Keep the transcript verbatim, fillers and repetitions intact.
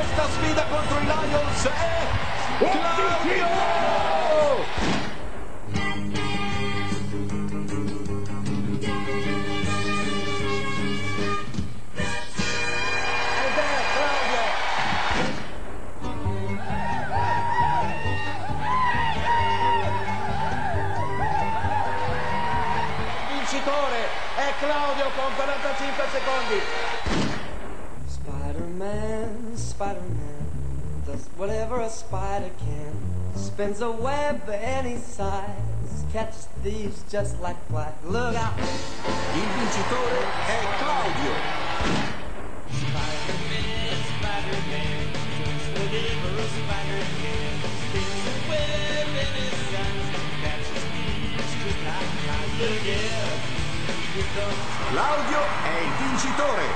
questa sfida contro i Lions è Claudio! Ed è Claudio! Il vincitore è Claudio con quarantacinque secondi. Spider-Man, Spider-Man, does whatever a spider can. Spins a web any size, catches thieves just like flies. Look out! Il vincitore è Claudio. Spider-Man, Spider-Man, does whatever a spider can. Spins a web any size, catches thieves just like flies. Look out! Here comes Claudio è il vincitore.